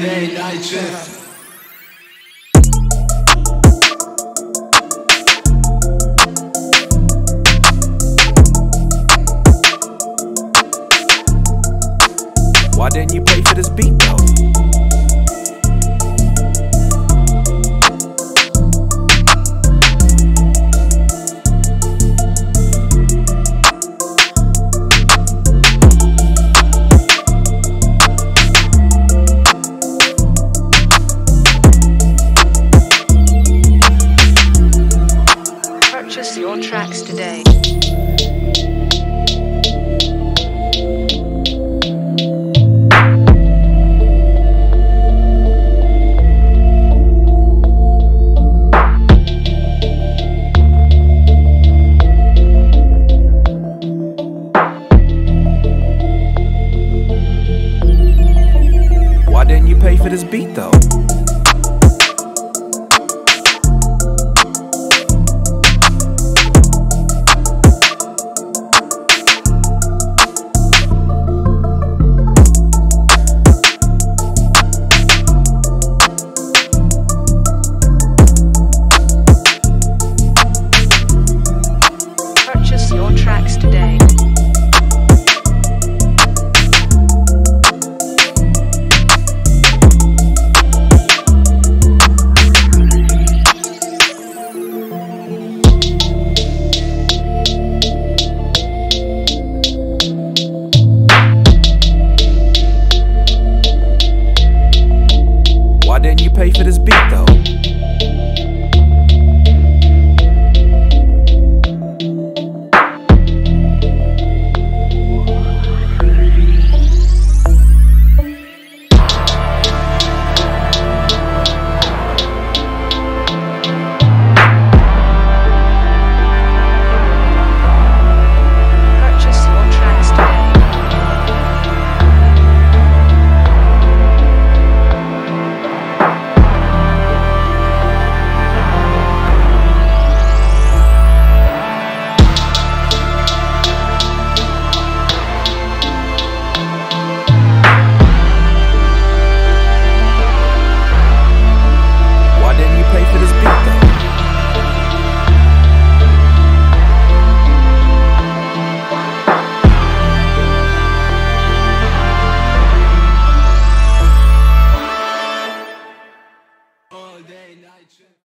day night shift. Why didn't you pay for this beat though? Purchase your tracks today. Why didn't you pay for this beat though? Purchase your tracks today. Why didn't you pay for this beat though? Purchase your tracks today. Why didn't you pay for this beat though? All day night shift.